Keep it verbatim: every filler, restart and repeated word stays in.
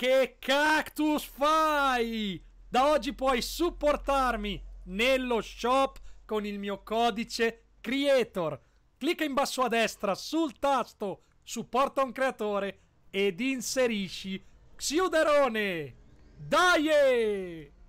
Che cactus fai? Da oggi puoi supportarmi nello shop con il mio codice Creator. Clicca in basso a destra sul tasto supporta un creatore ed inserisci Xiuderone. Dai!